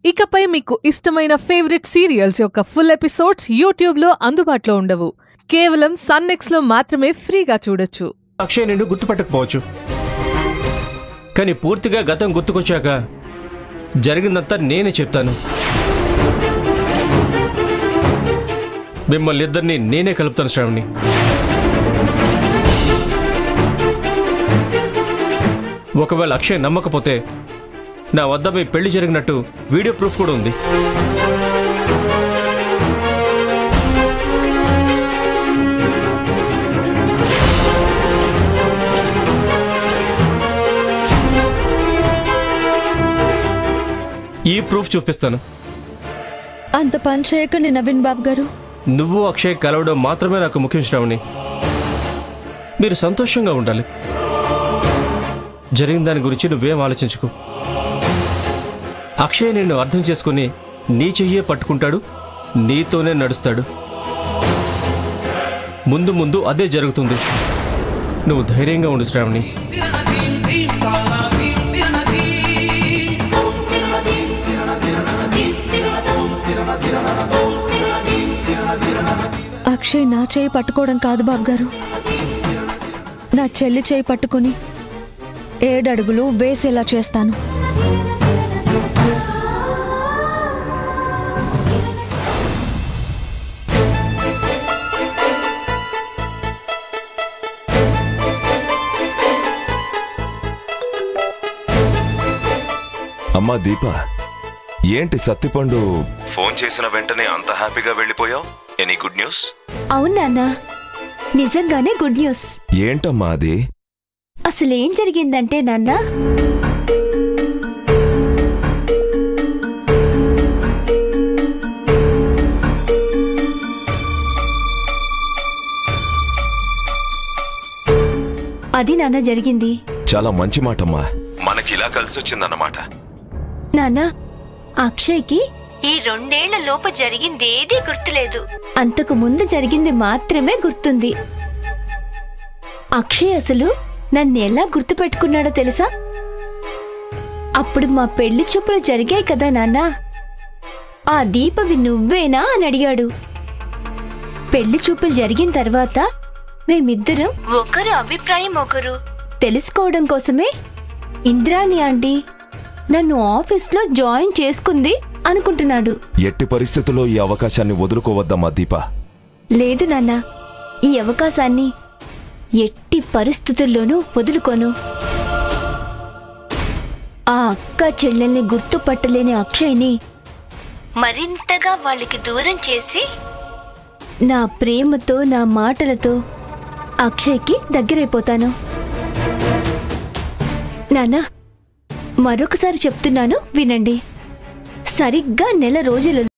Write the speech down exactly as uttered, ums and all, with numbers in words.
ఇకపై మీకు ఇష్టమైన ఫేవరెట్ సీరియల్స్ యొక్క ఫుల్ ఎపిసోడ్స్ యూట్యూబ్ లో అందుబాటులో ఉండవు. కేవలం సన్ నెక్స్ట్ లో మాత్రమే ఫ్రీగా చూడొచ్చు. అక్షయ్ నిన్ను గుర్తుపట్టకపోవచ్చు, కానీ పూర్తిగా గతం గుర్తుకొచ్చాక జరిగిందంతా నేనే చెప్తాను. మిమ్మల్ని ఇద్దరిని నేనే కలుపుతాను శ్రావణి. ఒకవేళ అక్షయ్ నమ్మకపోతే నా వద్ద మీ పెళ్లి జరిగినట్టు వీడియో ప్రూఫ్ కూడా ఉంది. ఈ ప్రూఫ్ చూపిస్తాను. అంత పని చేయకండి నవీన్ బాబు గారు. నువ్వు అక్షయ్ కలవడం మాత్రమే నాకు ముఖ్యం శ్రావణి. మీరు సంతోషంగా ఉండాలి. జరిగిన దాని గురించి నువ్వేం ఆలోచించుకో. అక్షయ్ నిన్ను అర్థం చేసుకుని నీ చెయ్యే పట్టుకుంటాడు, నీతోనే నడుస్తాడు. ముందు ముందు అదే జరుగుతుంది. నువ్వు ధైర్యంగా ఉండు శ్రావణి. అక్షయ్ నా చేయి పట్టుకోవడం కాదు బాబు గారు, నా చెల్లి చేయి పట్టుకుని ఏడడుగులు వేసేలా చేస్తాను. అమ్మా దీప, ఏంటి సత్తిపండు ఫోన్ చేసిన వెంటనే అంత హ్యాపీగా వెళ్ళిపోయావు? Any good news? అవునా, నిజంగానే గుడ్ న్యూస్. ఏంటమ్మా అది? అసలేం జరిగిందంటే నాన్న, అది నాన్న జరిగింది. చాలా మంచి మాటమ్మా, మనకి ఇలా కలిసి వచ్చిందన్నమాట. నాన్న, అక్షయ్కి ఈ రెండేళ్ల లోపు జరిగిందేదీ గుర్తులేదు. అంతకు ముందు జరిగింది మాత్రమే గుర్తుంది. అక్షయ్ అసలు నన్నెలా గుర్తుపెట్టుకున్నాడో తెలుసా? అప్పుడు మా పెళ్లి చూపులు జరిగాయి కదా నాన్న, ఆ దీపవి నువ్వేనా అని అడిగాడు. పెళ్లి చూపులు జరిగిన తర్వాత మేమిద్దరం ఒకరు అభిప్రాయం ఒకరు తెలుసుకోవడం కోసమే ఇంద్రాణి ఆంటీ నన్ను ఆఫీస్లో జాయిన్ చేసుకుంది అనుకుంటున్నాడు. ఎట్టి పరిస్థితుల్లో ఈ అవకాశాన్ని వదులుకోవద్దమ్మా దీప. లేదు నాన్న, ఈ అవకాశాన్ని ఎట్టి పరిస్థితుల్లోనూ వదులుకోను. ఆ అక్క చెల్లెల్ని గుర్తుపట్టలేని అక్షయ్ని మరింతగా వాళ్ళకి దూరం చేసి నా ప్రేమతో నా మాటలతో అక్షయ్కి దగ్గరైపోతాను. నాన్న, మరొకసారి చెప్తున్నాను వినండి. సరిగ్గా నెల రోజులలో